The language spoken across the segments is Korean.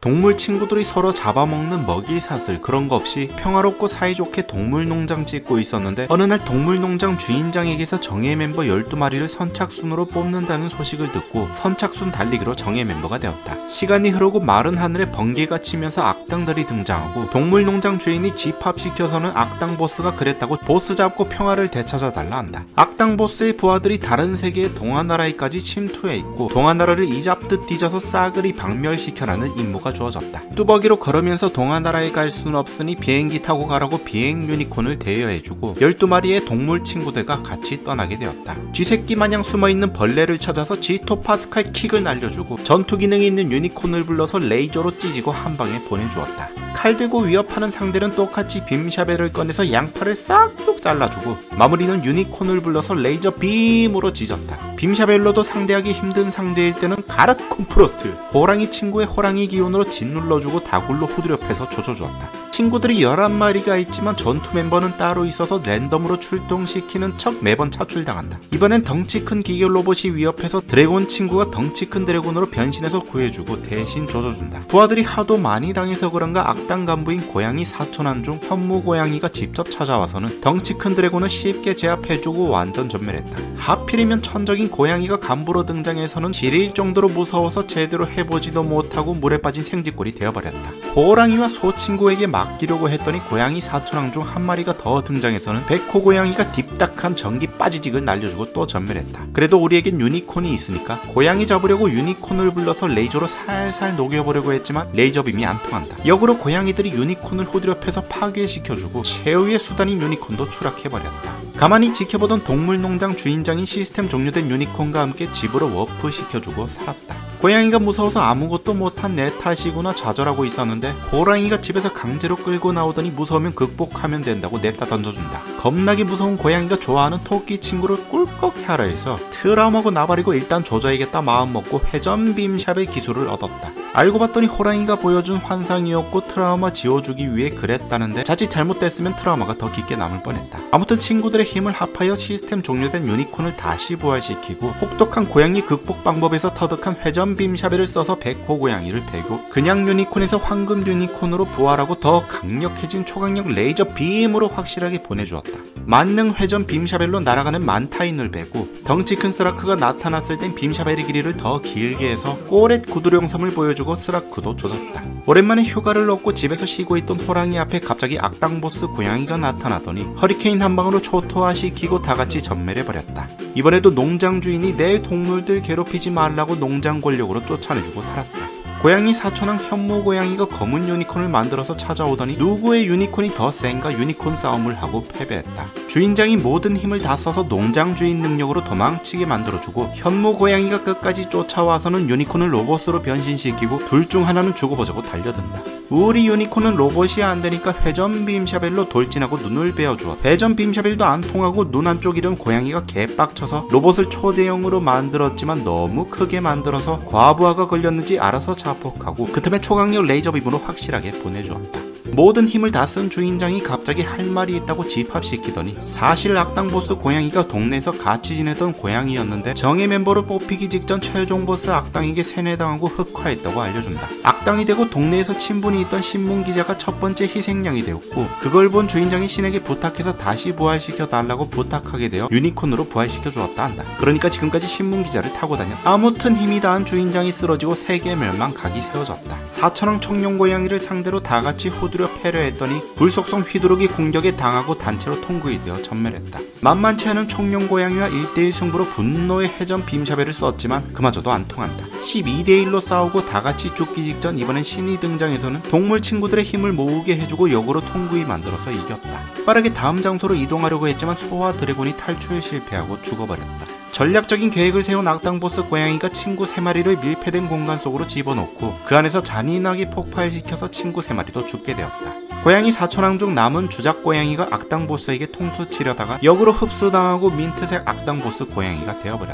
동물 친구들이 서로 잡아먹는 먹이사슬 그런 거 없이 평화롭고 사이좋게 동물농장 짓고 있었는데, 어느 날 동물농장 주인장에게서 정예 멤버 12마리를 선착순으로 뽑는다는 소식을 듣고 선착순 달리기로 정예 멤버가 되었다. 시간이 흐르고 마른 하늘에 번개가 치면서 악당들이 등장하고, 동물농장 주인이 집합시켜서는 악당 보스가 그랬다고 보스 잡고 평화를 되찾아달라 한다. 악당 보스의 부하들이 다른 세계의 동화나라에까지 침투해 있고, 동화나라를 이잡듯 뒤져서 싸그리 박멸시켜라는 임무가 주어졌다. 뚜벅이로 걸으면서 동화나라에 갈 수는 없으니 비행기 타고 가라고 비행 유니콘을 대여해주고 12마리의 동물 친구들과 같이 떠나게 되었다. 쥐새끼 마냥 숨어있는 벌레를 찾아서 지토파스칼 킥을 날려주고, 전투 기능이 있는 유니콘을 불러서 레이저로 찢이고 한 방에 보내주었다. 칼 들고 위협하는 상대는 똑같이 빔샤벨을 꺼내서 양팔을 싹둑 잘라주고, 마무리는 유니콘을 불러서 레이저 빔으로 찢었다. 빔샤벨로도 상대하기 힘든 상대일 때는 가렛 콤프로스트, 호랑이 친구의 호랑이 기운으로 짓눌러주고 다굴로 후드려 패서 조져주었다. 친구들이 11마리가 있지만 전투 멤버는 따로 있어서 랜덤으로 출동시키는 척 매번 차출당한다. 이번엔 덩치 큰 기계 로봇이 위협해서 드래곤 친구가 덩치 큰 드래곤으로 변신해서 구해주고 대신 조져준다. 부하들이 하도 많이 당해서 그런가 악당 간부인 고양이 사촌한 중 현무 고양이가 직접 찾아와서는 덩치 큰 드래곤을 쉽게 제압해주고 완전 전멸했다. 하필이면 천적인 고양이가 간부로 등장해서는 지릴 정도로 무서워서 제대로 해보지도 못하고 물에 빠진 생쥐꼴이 되어버렸다. 호랑이와 소 친구에게 맡기려고 했더니 고양이 사촌왕 중 한 마리가 더 등장해서는 백호 고양이가 딥딱한 전기 빠지직을 날려주고 또 전멸했다. 그래도 우리에겐 유니콘이 있으니까 고양이 잡으려고 유니콘을 불러서 레이저로 살살 녹여보려고 했지만 레이저빔이 안 통한다. 역으로 고양이들이 유니콘을 후드려 패서 파괴시켜주고 최후의 수단인 유니콘도 추락해버렸다. 가만히 지켜보던 동물농장 주인장인 시스템 종료된 유니콘과 함께 집으로 워프시켜주고 살았다. 고양이가 무서워서 아무것도 못한 내 탓이구나 좌절하고 있었는데, 호랑이가 집에서 강제로 끌고 나오더니 무서우면 극복하면 된다고 냅다 던져준다. 겁나게 무서운 고양이가 좋아하는 토끼 친구를 꿀꺽 하라 해서 트라우마고 나발이고 일단 조져야겠다 마음먹고 회전빔샵의 기술을 얻었다. 알고 봤더니 호랑이가 보여준 환상이었고 트라우마 지워주기 위해 그랬다는데, 자칫 잘못됐으면 트라우마가 더 깊게 남을 뻔했다. 아무튼 친구들의 힘을 합하여 시스템 종료된 유니콘을 다시 부활시키고, 혹독한 고양이 극복 방법에서 터득한 회전빔샤벨을 써서 백호 고양이를 패고, 그냥 유니콘에서 황금 유니콘으로 부활하고 더 강력해진 초강력 레이저 빔으로 확실하게 보내주었다. 만능 회전 빔샤벨로 날아가는 만타인을 베고, 덩치 큰 스라크가 나타났을 땐 빔샤벨의 길이를 더 길게 해서 꼬렛 구두룡섬을 보여주고 스라크도 조졌다. 오랜만에 휴가를 얻고 집에서 쉬고 있던 호랑이 앞에 갑자기 악당 보스 고양이가 나타나더니 허리케인 한 방으로 초토화시키고 다같이 전멸해버렸다. 이번에도 농장 주인이 내 동물들 괴롭히지 말라고 농장 권력으로 쫓아내주고 살았다. 고양이 사촌왕 현무 고양이가 검은 유니콘을 만들어서 찾아오더니 누구의 유니콘이 더 센가 유니콘 싸움을 하고 패배했다. 주인장이 모든 힘을 다 써서 농장 주인 능력으로 도망치게 만들어주고, 현무 고양이가 끝까지 쫓아와서는 유니콘을 로봇으로 변신시키고 둘 중 하나는 죽어보자고 달려든다. 우리 유니콘은 로봇이 안되니까 회전빔샤벨로 돌진하고 눈을 베어주어 회전빔샤벨도 안 통하고 눈 안쪽 이름 고양이가 개빡쳐서 로봇을 초대형으로 만들었지만 너무 크게 만들어서 과부하가 걸렸는지 알아서 자폭하고 그 틈에 초강력 레이저빔으로 확실하게 보내주었다. 모든 힘을 다 쓴 주인장이 갑자기 할 말이 있다고 집합시키더니, 사실 악당 보스 고양이가 동네에서 같이 지내던 고양이였는데 정예 멤버로 뽑히기 직전 최종 보스 악당에게 세뇌당하고 흑화했다고 알려준다. 악당이 되고 동네에서 친분이 있던 신문기자가 첫 번째 희생양이 되었고, 그걸 본 주인장이 신에게 부탁해서 다시 부활시켜달라고 부탁하게 되어 유니콘으로 부활시켜 주었다 한다. 그러니까 지금까지 신문기자를 타고 다녔다. 아무튼 힘이 다한 주인장이 쓰러지고 세계 멸망 각이 세워졌다. 사천왕 청룡 고양이를 상대로 다같이 후드려 패려 했더니 불속성 휘두르기 공격에 당하고 단체로 통구이 되어 전멸했다. 만만치 않은 청룡 고양이와 1대1 승부로 분노의 회전 빔샤벨을 썼지만 그마저도 안 통한다. 12대1로 싸우고 다같이 죽기 직전 이번엔 신이 등장해서는 동물 친구들의 힘을 모으게 해주고 역으로 통구이 만들어서 이겼다. 빠르게 다음 장소로 이동하려고 했지만 소와 드래곤이 탈출 실패하고 죽어버렸다. 전략적인 계획을 세운 악당 보스 고양이가 친구 3마리를 밀폐된 공간 속으로 집어넣고 그 안에서 잔인하게 폭발시켜서 친구 3마리도 죽게 되었다. 고양이 사촌왕 중 남은 주작 고양이가 악당 보스에게 통수 치려다가 역으로 흡수당하고 민트색 악당 보스 고양이가 되어버렸다.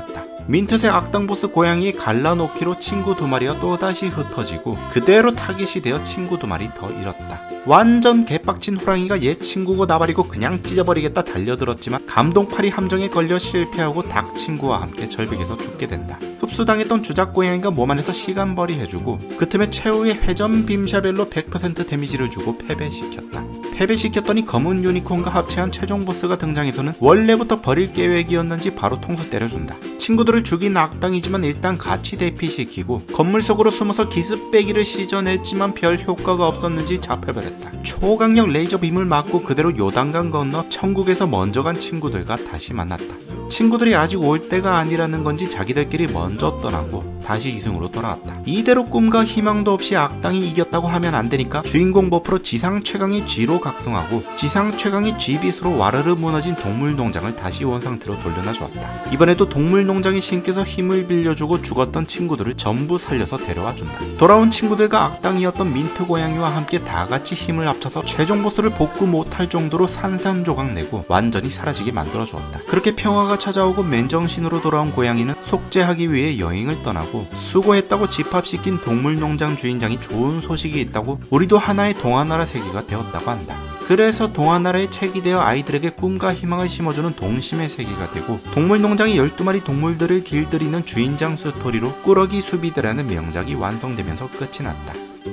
민트색 악당 보스 고양이의 갈라놓기로 친구 2마리가 또다시 흩어지고 그대로 타깃이 되어 친구 2마리 더 잃었다. 완전 개빡친 호랑이가 얘 친구고 나발이고 그냥 찢어버리겠다 달려들었지만 감동파리 함정에 걸려 실패하고 닭 친구와 함께 절벽에서 죽게 된다. 흡수당했던 주작 고양이가 몸 안에서 시간벌이 해주고 그 틈에 최후의 회전 빔샤벨로 100% 데미지를 주고 패배시켰다. 패배시켰더니 검은 유니콘과 합체한 최종 보스가 등장해서는 원래부터 버릴 계획이었는지 바로 통수 때려준다. 친구들을 죽인 악당이지만 일단 같이 대피시키고 건물 속으로 숨어서 기습배기를 시전했지만 별 효과가 없었는지 잡혀버렸다. 초강력 레이저 빔을 맞고 그대로 요단강 건너 천국에서 먼저 간 친구들과 다시 만났다. 친구들이 아직 올 때가 아니라는 건지 자기들끼리 먼저 떠나고 다시 이승으로 돌아왔다. 이대로 꿈과 희망도 없이 악당이 이겼다고 하면 안 되니까 주인공 버프로 지상 최강의 G로 각성하고 지상 최강의 G빗으로 와르르 무너진 동물농장을 다시 원상태로 돌려놔 주었다. 이번에도 동물농장의 신께서 힘을 빌려주고 죽었던 친구들을 전부 살려서 데려와 준다. 돌아온 친구들과 악당이었던 민트 고양이와 함께 다같이 힘을 합쳐서 최종 보스를 복구 못할 정도로 산산조각 내고 완전히 사라지게 만들어 주었다. 그렇게 평화가 찾아오고 맨정신으로 돌아온 고양이는 속죄하기 위해 여행을 떠나고 수고했다고 집합시킨 동물농장 주인장이 좋은 소식이 있다고 우리도 하나의 동화나라 세계가 되었다고 한다. 그래서 동화나라의 책이 되어 아이들에게 꿈과 희망을 심어주는 동심의 세계가 되고 동물농장의 12마리 동물들을 길들이는 주인장 스토리로 꾸러기 수비대라는 명작이 완성되면서 끝이 났다.